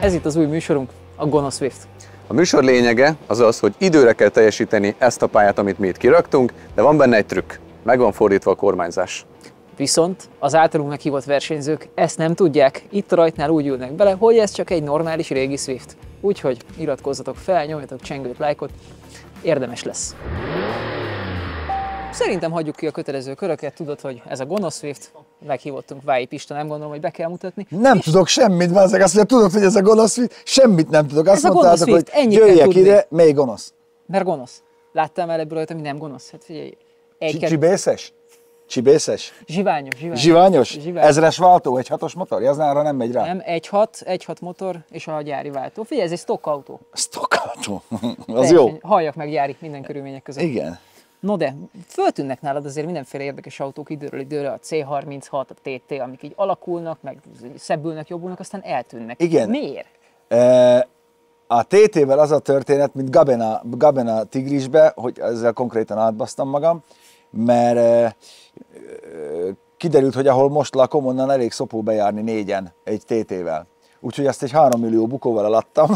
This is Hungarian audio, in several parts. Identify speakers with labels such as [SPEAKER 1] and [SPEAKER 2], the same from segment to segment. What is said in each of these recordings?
[SPEAKER 1] Ez itt az új műsorunk, a Gonosz Swift.
[SPEAKER 2] A műsor lényege az az, hogy időre kell teljesíteni ezt a pályát, amit mi itt kiraktunk, de van benne egy trükk. Meg van fordítva a kormányzás.
[SPEAKER 1] Viszont az általunk meghívott versenyzők ezt nem tudják. Itt a rajtnál úgy ülnek bele, hogy ez csak egy normális régi Swift. Úgyhogy iratkozzatok fel, nyomjatok csengőt, lájkot, érdemes lesz. Szerintem hagyjuk ki a kötelező köröket, tudod, hogy ez a Gonosz Swift, meghívottunk Vályi Pista, nem gondolom, hogy be kell mutatni.
[SPEAKER 3] Nem tudok semmit, bazzeg, azt mondja, tudod, hogy ez a Gonosz Swift, semmit nem tudok. Azt mondtátok, hogy jöjjek ide, mely gonosz?
[SPEAKER 1] Mert gonosz. Láttál már ebből olyat, ami nem gonosz? Hát figyelj.
[SPEAKER 3] Csibészes? Csibészes?
[SPEAKER 1] Zsiványos.
[SPEAKER 3] Zsiványos? Ezres váltó, egy hatos motor? Az nára nem megy rá?
[SPEAKER 1] Nem, 1.6 motor és a gyári váltó. Figyelj, ez egy stock autó.
[SPEAKER 3] Stock autó? Az jó.
[SPEAKER 1] Halljak meg gyári minden körülmények között.
[SPEAKER 3] Igen.
[SPEAKER 1] No de, föltűnnek nálad azért mindenféle érdekes autók időről időre, a C36, a TT, amik így alakulnak, meg szebbülnek, jobbulnak, aztán eltűnnek.
[SPEAKER 3] Igen.
[SPEAKER 1] Miért?
[SPEAKER 3] A TT-vel az a történet, mint Gabena Tigrisbe, hogy ezzel konkrétan átbasztam magam, mert kiderült, hogy ahol most lakom, onnan elég szopó bejárni 4-en egy TT-vel. Úgyhogy ezt egy 3 millió bukóval eladtam.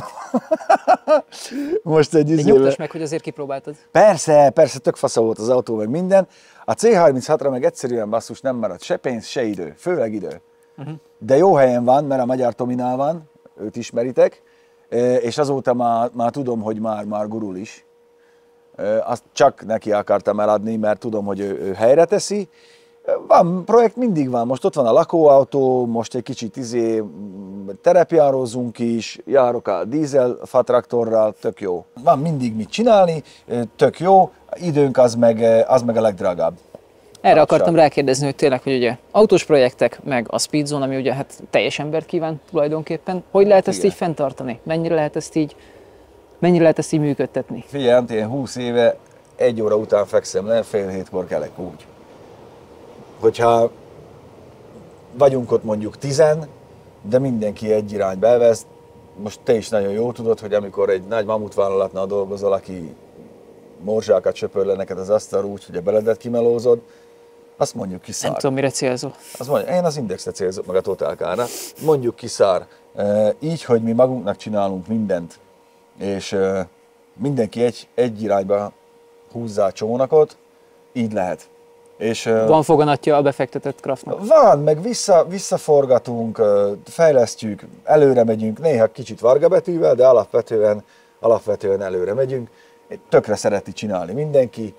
[SPEAKER 3] Most egy
[SPEAKER 1] izével... Nyugtass meg, hogy azért kipróbáltad.
[SPEAKER 3] Persze, tök fasza volt az autó, meg minden. A C36-ra meg egyszerűen basszus nem maradt se pénz, se idő, főleg idő. De jó helyen van, mert a Magyar Tominál van, őt ismeritek, és azóta már tudom, hogy már gurul is. Azt csak neki akartam eladni, mert tudom, hogy ő helyre teszi. Van, projekt mindig van, most ott van a lakóautó, most egy kicsit terepjárózunk is, járok a dízel fatraktorral, tök jó. Van mindig mit csinálni, tök jó, időnk az meg a legdrágább.
[SPEAKER 1] Erre akartam rákérdezni, hogy tényleg, hogy ugye autós projektek, meg a Speedzone, ami ugye hát teljes embert kíván tulajdonképpen, hogy lehet ezt így fenntartani? Mennyire lehet ezt így működtetni?
[SPEAKER 3] Figyelj, én 20 éve 1 óra után fekszem le, fél 7-kor kelek úgy. Hogyha vagyunk ott mondjuk 10, de mindenki egy irányba elvesz, most te is nagyon jól tudod, hogy amikor egy nagy mamutvállalatnál dolgozol, aki morzsákat söpör le neked az asztalra úgy, hogy a beledet kimelózod, azt mondjuk ki szár.
[SPEAKER 1] Nem tudom, mire célzol.
[SPEAKER 3] Én az Indexre célzok, meg a Totalkára. Mondjuk ki szár. Így, hogy mi magunknak csinálunk mindent, és mindenki egy irányba húzzá a csónakot, így lehet. És,
[SPEAKER 1] van foganatja a befektetett Craftnak?
[SPEAKER 3] Van, meg visszaforgatunk, fejlesztjük, előre megyünk, néha kicsit varga betűvel, de alapvetően előre megyünk. Tökre szereti csinálni mindenki,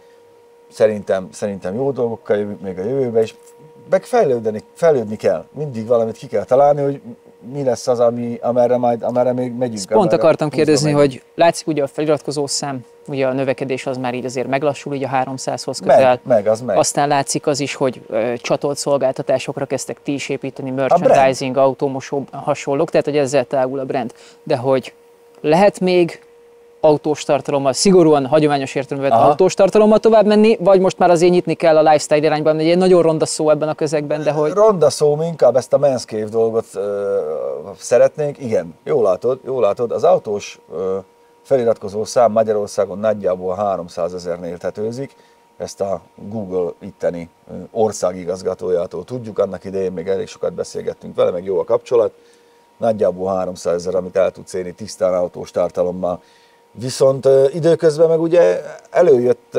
[SPEAKER 3] szerintem jó dolgokkal jövünk még a jövőbe, és meg fejlődni kell. Mindig valamit ki kell találni, hogy mi lesz az, amerre még megyünk.
[SPEAKER 1] Ezt pont akartam kérdezni, hogy látszik ugye a feliratkozó szám, ugye a növekedés az már így azért meglassul, így a 300-hoz közel.
[SPEAKER 3] Meg.
[SPEAKER 1] Aztán látszik az is, hogy csatolt szolgáltatásokra kezdtek ti is építeni, merchandising, automosó, hasonlók, tehát hogy ezzel tágul a brand. De hogy lehet még autós tartalommal, szigorúan hagyományos értelemben autós tartalommal tovább menni, vagy most már azért nyitni kell a lifestyle irányban, egy nagyon ronda szó ebben a közegben, de hogy...
[SPEAKER 3] Ronda szó, mi inkább ezt a Men's Cave dolgot szeretnénk. Igen, jól látod, az autós feliratkozó szám Magyarországon nagyjából 300 000-nél tetőzik. Ezt a Google itteni országigazgatójától tudjuk, annak idején még elég sokat beszélgettünk vele, meg jó a kapcsolat. Nagyjából 300 000, amit el tudsz érni tisztán autós tartalommal. Viszont időközben meg ugye előjött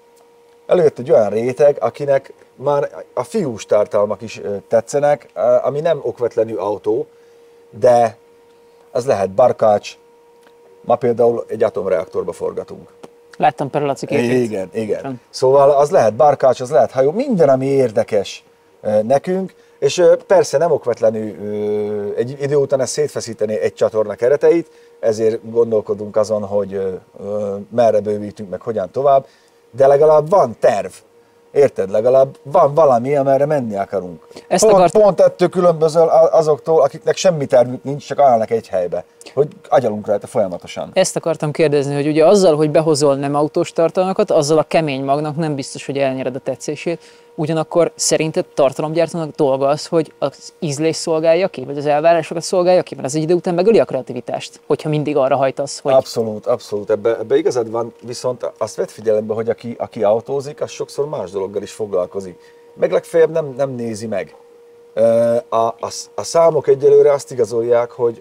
[SPEAKER 3] egy olyan réteg, akinek már a fiús tartalmak is tetszenek, ami nem okvetlenül autó, de az lehet barkács. Ma például egy atomreaktorba forgatunk.
[SPEAKER 1] Láttam például Laci képét.
[SPEAKER 3] Igen. Szóval az lehet barkács, az lehet hajó, minden, ami érdekes nekünk, és persze nem okvetlenül egy idő után ezt szétfeszíteni egy csatorna kereteit, ezért gondolkodunk azon, hogy merre bővítünk, meg hogyan tovább, de legalább van terv. Érted? Legalább van valami, amerre menni akarunk. Pont ettől különböző azoktól, akiknek semmi tervük nincs, csak állnak egy helybe, hogy agyalunk rajta folyamatosan.
[SPEAKER 1] Ezt akartam kérdezni, hogy ugye azzal, hogy behozol nem autós tartalmakat, azzal a kemény magnak nem biztos, hogy elnyered a tetszését. Ugyanakkor szerinted tartalomgyártónak dolga az, hogy az ízlés szolgálja ki, vagy az elvárásokat szolgálja ki, mert az egy idő után megöli a kreativitást, hogyha mindig arra hajtasz, hogy...
[SPEAKER 3] Abszolút, ebbe igazad van, viszont azt vedd figyelembe, hogy aki autózik, az sokszor más dologgal is foglalkozik. Meg legfeljebb nem nézi meg. A számok egyelőre azt igazolják,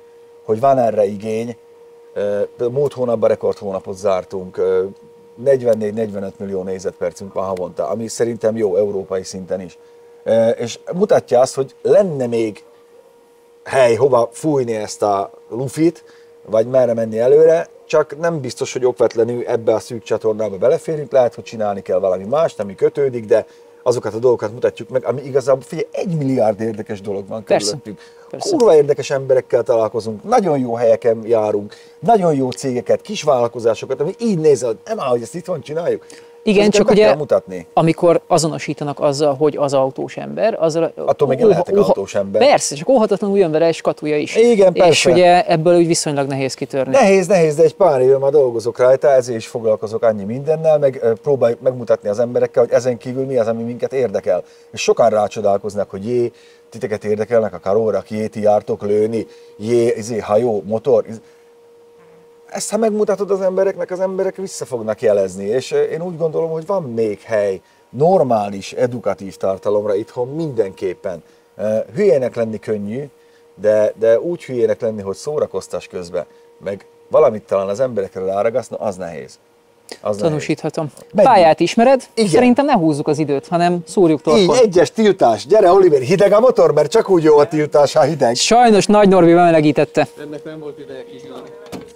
[SPEAKER 3] hogy van erre igény. Múlt hónapban rekordhónapot zártunk, 44-45 millió négyzetpercünk van havonta, ami szerintem jó európai szinten is. És mutatja azt, hogy lenne még hely, hova fújni ezt a lufit, vagy merre menni előre, csak nem biztos, hogy okvetlenül ebbe a szűk csatornába beleférünk, lehet, hogy csinálni kell valami mást, ami kötődik, de azokat a dolgokat mutatjuk meg, ami igazából, figyelj, 1 milliárd érdekes dolog van körülöttünk. Kurva érdekes emberekkel találkozunk, nagyon jó helyeken járunk, nagyon jó cégeket, kis vállalkozásokat, ami így nézel, nem áll, hogy ezt itt van, csináljuk.
[SPEAKER 1] Igen, csak ugye, amikor azonosítanak azzal, hogy az autós ember, azzal...
[SPEAKER 3] Attól még lehetek autós ember.
[SPEAKER 1] Persze, csak óhatatlanul jön vele egy skatúja is.
[SPEAKER 3] Igen, persze.
[SPEAKER 1] És ugye ebből úgy viszonylag nehéz kitörni.
[SPEAKER 3] Nehéz, de egy pár éve már dolgozok rajta, ezért is foglalkozok annyi mindennel, meg próbáljuk megmutatni az emberekkel, hogy ezen kívül mi az, ami minket érdekel. És sokan rácsodálkoznak, hogy titeket érdekelnek a karórak, ti jártok lőni, hajó, motor. Ezt ha megmutatod az emberek vissza fognak jelezni, és én úgy gondolom, hogy van még hely normális, edukatív tartalomra itthon mindenképpen. Hülyének lenni könnyű, de úgy hülyének lenni, hogy szórakoztass közben, meg valamit talán az emberekre ráragasz, az nehéz.
[SPEAKER 1] Tanúsíthatom. Pályát ismered? Igen. Szerintem ne húzzuk az időt, hanem szúrjuk torkot.
[SPEAKER 3] Így, egyes tiltás. Gyere, Oliver, hideg a motor, mert csak úgy jó a tiltás, ha hideg.
[SPEAKER 1] Sajnos Nagy Norbi bemelegítette.
[SPEAKER 2] Ennek nem volt ideje kizsálni.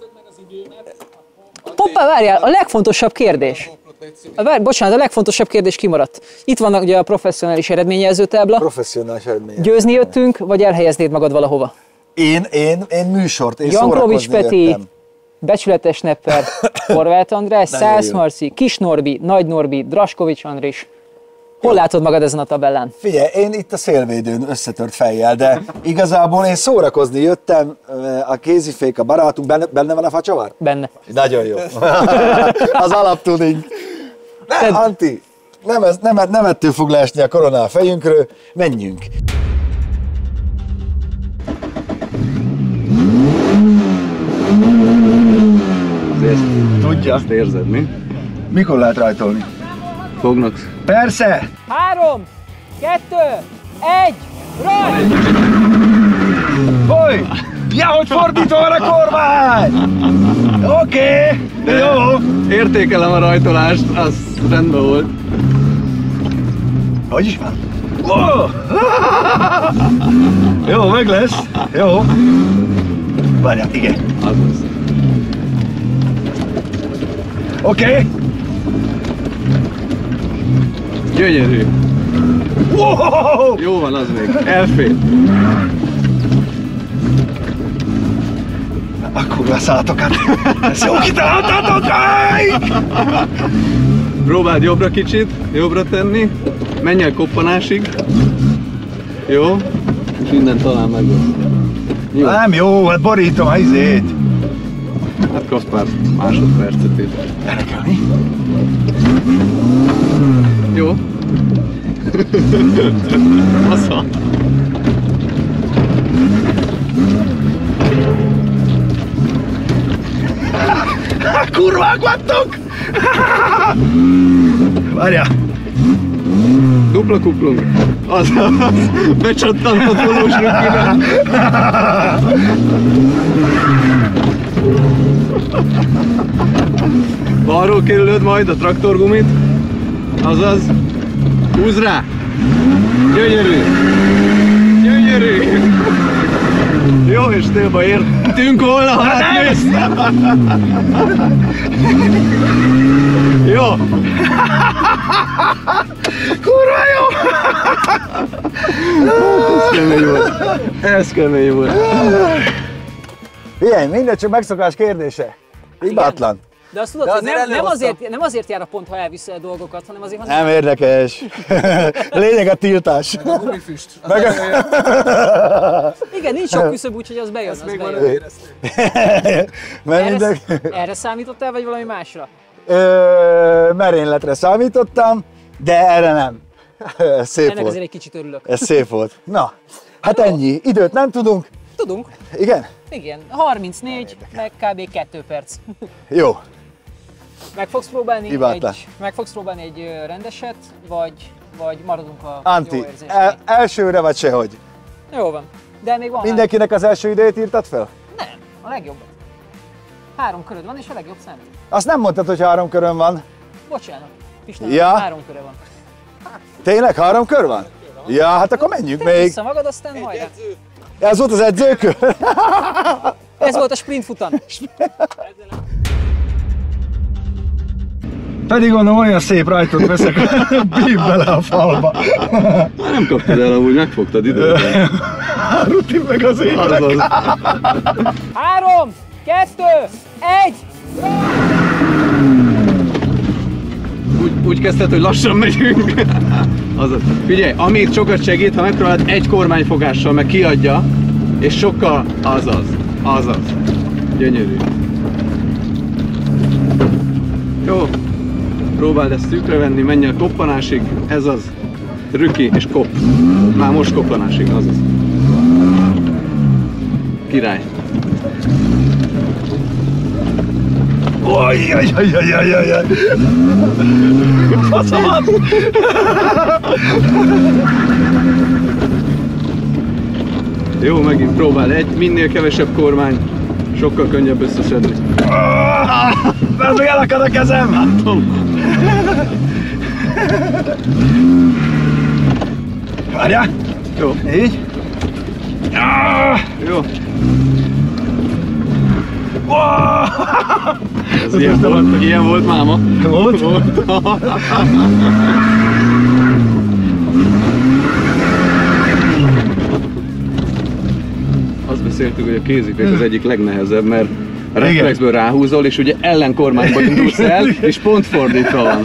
[SPEAKER 1] Hoppá, várjál, a legfontosabb kérdés. Bocsánat, a legfontosabb kérdés kimaradt. Itt van ugye a professzionális eredményjelzőtábla.
[SPEAKER 3] Professzionális eredményjelzőtábla.
[SPEAKER 1] Győzni jöttünk, vagy elhelyeznéd magad valahova?
[SPEAKER 3] Én műsort, én
[SPEAKER 1] Janklovics Peti,
[SPEAKER 3] jöttem.
[SPEAKER 1] Becsületes Nepper, Horváth András, Szász Marci, Kis Norbi, Nagy Norbi, Draskovics Andris. Hol látod magad ezen a tabellán?
[SPEAKER 3] Figyelj, én itt a szélvédőn összetört fejjel, de igazából én szórakozni jöttem, a kézifék, a barátunk, benne van a facsavar?
[SPEAKER 1] Benne.
[SPEAKER 3] Nagyon jó. Az alaptudink. Nem, Antti, nem ettől fog leesni a korona a fejünkről, menjünk.
[SPEAKER 2] Tudja. Azt érzed, mi?
[SPEAKER 3] Mikor lehet rajtolni?
[SPEAKER 2] Fognak.
[SPEAKER 3] Persze!
[SPEAKER 1] 3, 2, 1, rajt!
[SPEAKER 3] Hogy? Ja, hogy fordítva van a kormány! Oké, jó!
[SPEAKER 2] Értékelem a rajtolást, az rendben volt.
[SPEAKER 3] Hogy is van? Oh! Jó, meg lesz. Jó. Várjál, igen.
[SPEAKER 2] Azaz.
[SPEAKER 3] Oké.
[SPEAKER 2] Gyönyörű.
[SPEAKER 3] Wow!
[SPEAKER 2] Jó van, az még. Elfér.
[SPEAKER 3] Akkor leszálltok át. Ezt jó kitaláltátok!
[SPEAKER 2] Próbáld jobbra kicsit, jobbra tenni. Menj el koppanásig. Jó. És innen talán meg lesz.
[SPEAKER 3] Jó. Nem jó, hát borítom a izét.
[SPEAKER 2] Hát kapsz pár másodpercet itt.
[SPEAKER 3] Erekelni?
[SPEAKER 2] Jó. Assza.
[SPEAKER 3] Kurvák vagytok! Várjál!
[SPEAKER 2] Dupla kuplung. Az becsattant a tolós rökére. Balról kerülöd majd a traktorgumit. Azaz. Húzd rá! Gyönyörű! Gyönyörű! Jó, és télba értünk volna, hát nézd! Jó!
[SPEAKER 3] Kurva jó!
[SPEAKER 2] Ez kemény volt. Ez kemény volt.
[SPEAKER 3] Ilyen, minden csak megszokás kérdése. Hibátlan.
[SPEAKER 1] De azt tudod, hogy nem azért jár a pont, ha elviszel a dolgokat, hanem azért, ha
[SPEAKER 3] nem érdekes. Lényeg a tiltás.
[SPEAKER 2] Meg a gumifüst.
[SPEAKER 1] Igen, nincs sok küszöb, úgyhogy az bejön.
[SPEAKER 2] Ezt még van
[SPEAKER 1] erre számítottál, vagy valami másra?
[SPEAKER 3] Merényletre számítottam, de erre nem. Szép
[SPEAKER 1] ennek
[SPEAKER 3] volt.
[SPEAKER 1] azért egy kicsit örülök.
[SPEAKER 3] Ez szép volt. Na, hát ennyi. Időt nem tudunk.
[SPEAKER 1] Tudunk.
[SPEAKER 3] Igen?
[SPEAKER 1] Igen, 34, meg kb. 2 perc.
[SPEAKER 3] Jó.
[SPEAKER 1] Meg fogsz próbálni egy rendeset, vagy maradunk a
[SPEAKER 3] Antti,
[SPEAKER 1] jó érzésnél?
[SPEAKER 3] elsőre vagy sehogy?
[SPEAKER 1] Jó van, de még van.
[SPEAKER 3] Mindenkinek az első idejét írtad fel?
[SPEAKER 1] Nem. A legjobb. 3 köröd van és a legjobb szent.
[SPEAKER 3] Azt nem mondtad, hogy 3 körön van.
[SPEAKER 1] Bocsánat, Pistán,
[SPEAKER 3] Ja.
[SPEAKER 1] 3 köre van.
[SPEAKER 3] Tényleg 3 kör van? Ja, hát akkor menjünk
[SPEAKER 1] Te
[SPEAKER 3] még.
[SPEAKER 1] vissza magad, aztán hajrá.
[SPEAKER 3] Ez volt az edzőkör?
[SPEAKER 1] Ez volt a sprint futam.
[SPEAKER 3] Pedig mondom, olyan szép rajtot veszek, bív bele a falba.
[SPEAKER 2] Nem kaptad el, amúgy megfogtad időben.
[SPEAKER 3] Rutin meg az évek.
[SPEAKER 1] 3, 2, 1.
[SPEAKER 2] Úgy kezdted, hogy lassan megyünk. Azaz. Figyelj, amíg sokat segít, ha megpróbálod egy kormányfogással, meg kiadja, és sokkal azaz. Gyönyörű. Jó. Próbáld ezt szűkre venni, menj a koppanásig, ez az. Rüki és kopp. Már most koppanásig, azaz. Király.
[SPEAKER 3] Ajjajjajjajjajjaj! Faszamat!
[SPEAKER 2] Jó, megint próbál minél kevesebb kormány, sokkal könnyebb összeszedni.
[SPEAKER 3] Ez meg elakad a kezem!
[SPEAKER 2] Látom.
[SPEAKER 3] Várjál!
[SPEAKER 2] Jó.
[SPEAKER 3] Így?
[SPEAKER 2] Jó. Ez ilyen volt máma.
[SPEAKER 3] Volt?
[SPEAKER 2] Azt beszéltük, hogy a kézifék az egyik legnehezebb, mert a reflexből ráhúzol, és ugye ellenkormányba indulsz el, és pont fordítva van.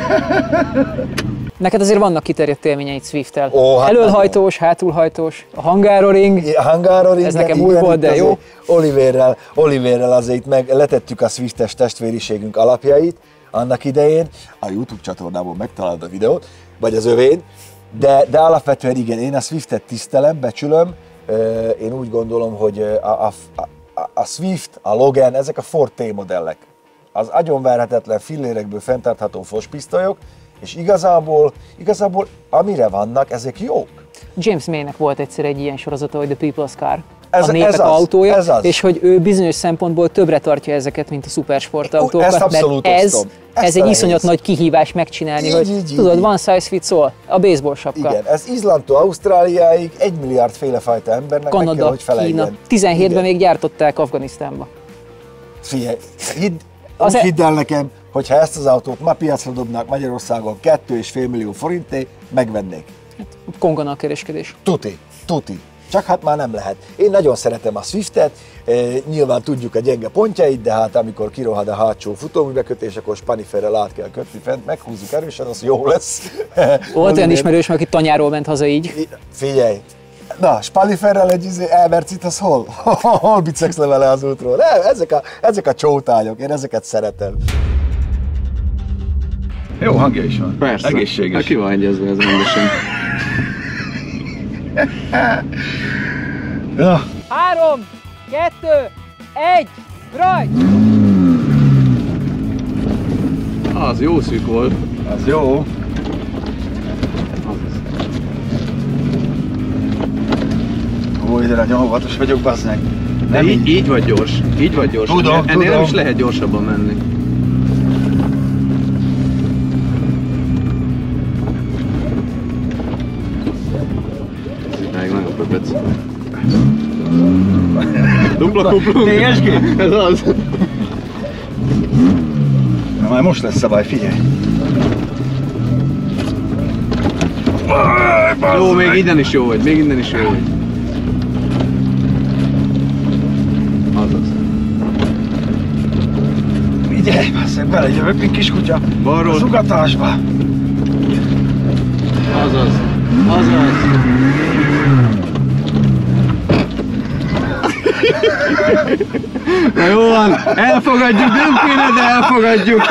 [SPEAKER 1] Neked azért vannak kiterjedt élményeid Swift-tel.
[SPEAKER 3] Hát
[SPEAKER 1] elölhajtós, hátulhajtós, a Hungaroring. Ez nekem új volt, de jó.
[SPEAKER 3] Oliverrel azért meg letettük a Swiftes testvériségünk alapjait annak idején. A YouTube csatornából megtalálod a videót, vagy az övén. De alapvetően igen, én a Swiftet tisztelem, becsülöm. Én úgy gondolom, hogy a Swift, a Logan, ezek a Ford T-modellek. Az agyonverhetetlen fillérekből fenntartható fospisztolyok, és igazából amire vannak, ezek jók.
[SPEAKER 1] James May-nek volt egyszer egy ilyen sorozata, hogy The People's Car,
[SPEAKER 3] Ez
[SPEAKER 1] a népek
[SPEAKER 3] az,
[SPEAKER 1] autója,
[SPEAKER 3] ez az.
[SPEAKER 1] és hogy ő bizonyos szempontból többre tartja ezeket, mint a szupersportautókat,
[SPEAKER 3] Ezt abszolút
[SPEAKER 1] mert
[SPEAKER 3] osztom.
[SPEAKER 1] ez egy iszonyat nagy kihívás megcsinálni, hogy tudod, one size fits all, a baseball sapka.
[SPEAKER 3] Igen, ez Izlandtól Ausztráliáig 1 milliárd félefajta embernek meg kell,
[SPEAKER 1] Kanada,
[SPEAKER 3] hogy feleljen.
[SPEAKER 1] Kína, 17-ben még gyártották Afganisztánba.
[SPEAKER 3] Figyelj, hidd el nekem, hogyha ezt az autót ma piacra dobnák Magyarországon 2,5 millió forintért, megvennék.
[SPEAKER 1] Kongana a kereskedés.
[SPEAKER 3] Tuti. Csak hát már nem lehet. Én nagyon szeretem a Swiftet, nyilván tudjuk a gyenge pontjait, de hát amikor kirohad a hátsó futóműbekötés, akkor spaniferrel át kell kötni fent, meghúzzuk erősen, az jó lesz.
[SPEAKER 1] Volt olyan ismerős, aki tanyáról ment haza így.
[SPEAKER 3] Figyelj, na, spaniferrel egy elmercit, az hol? Hol bicegsz levele az útról? Ezek a csótányok, én ezeket szeretem. Jó hangja is van.
[SPEAKER 2] Persze.
[SPEAKER 3] Egészséges.
[SPEAKER 2] Hát ki van egyezve ez rendesen.
[SPEAKER 3] Ja.
[SPEAKER 1] 3, 2, 1, rajt!
[SPEAKER 2] Az jó szűk volt.
[SPEAKER 3] Az jó. Ó, ide nagyon óvatos vagyok, bazd meg.
[SPEAKER 2] De így vagy gyors. Így vagy gyors.
[SPEAKER 3] Tudom.
[SPEAKER 2] Ennél nem is lehet gyorsabban menni. Ez nagyon pöpec. Dupla kuplunk.
[SPEAKER 3] TSG?
[SPEAKER 2] Ez az.
[SPEAKER 3] Na, már most lesz szabály, figyelj.
[SPEAKER 2] Jó, még innen is jó vagy. Még innen is jó vagy. Azaz.
[SPEAKER 3] Figyelj, basszeg, belejövök, mint kiskutya.
[SPEAKER 2] Balról.
[SPEAKER 3] Az ugatásba.
[SPEAKER 2] Azaz. Azaz. Na jó van, elfogadjuk, nem kéne, de elfogadjuk.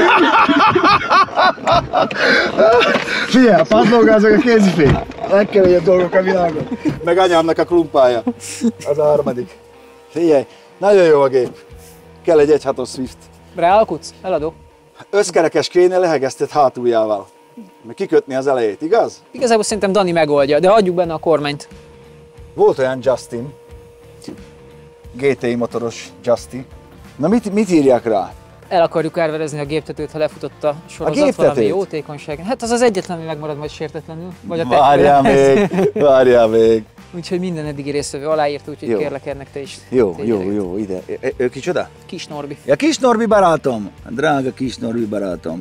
[SPEAKER 3] Figyelj, padlógázok a kézifék. Legkeményebb dolgok a világon. Meg anyámnak a klumpája. Az a harmadik. Figyelj, nagyon jó a gép. Kell egy 1.6-os Swift.
[SPEAKER 1] Ráalkutsz? Eladó.
[SPEAKER 3] Összkerekes kéne, lehegeztet hátuljával. Meg kikötni az elejét, igaz?
[SPEAKER 1] Igazából szerintem Dani megoldja, de hagyjuk benne a kormányt.
[SPEAKER 3] Volt olyan Justin, GTI motoros Justy. Na mit írják rá?
[SPEAKER 1] El akarjuk árverezni a géptetőt, ha lefutott a sorozat valami jótékonyság. Hát az az egyetlen, ami megmarad majd sértetlenül. Vagy a
[SPEAKER 3] Várjál még.
[SPEAKER 1] Úgyhogy minden eddigi résztvevő aláírta, úgyhogy kérlek ennek te is.
[SPEAKER 3] Jó, ide. Ő kicsoda?
[SPEAKER 1] Kis Norbi.
[SPEAKER 3] Ja, Kis Norbi barátom! Drága Kis Norbi barátom.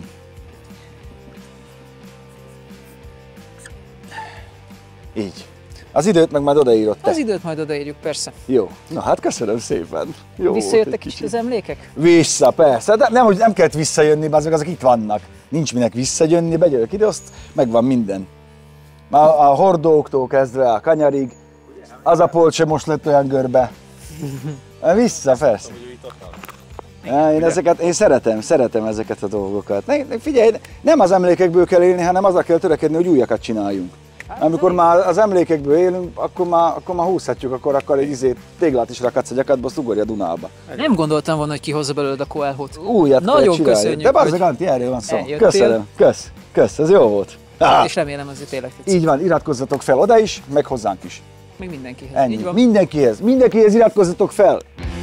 [SPEAKER 3] Így. Az időt meg majd odaírod te.
[SPEAKER 1] Az időt majd odaírjuk, persze.
[SPEAKER 3] Jó. Na hát köszönöm szépen. Jó,
[SPEAKER 1] visszajöttek is az emlékek?
[SPEAKER 3] Vissza, persze. De nem kellett visszajönni, azok itt vannak. Nincs minek visszajönni, begyövök ide, azt megvan minden. Már a hordóktól kezdve a kanyarig, az a polcse most lett olyan görbe. Vissza, persze. Én szeretem ezeket a dolgokat. Figyelj, nem az emlékekből kell élni, hanem azzal kell törekedni, hogy újakat csináljunk. Amikor már az emlékekből élünk, akkor már húzhatjuk, akkor egy téglát is rakadsz a gyakadba, azt ugorj a Dunába.
[SPEAKER 1] Nem gondoltam volna, hogy kihozza belőled a Coelho-t.
[SPEAKER 3] Újat nagyon köszönjük. De bazzeg, Antti, erről van szó. Köszönöm. Kösz, ez jó volt.
[SPEAKER 1] És remélem azért tényleg tetszik.
[SPEAKER 3] Így van, iratkozzatok fel oda is, meg hozzánk is.
[SPEAKER 1] Meg mindenkihez.
[SPEAKER 3] Ennyi.
[SPEAKER 1] Így van.
[SPEAKER 3] Mindenkihez iratkozzatok fel.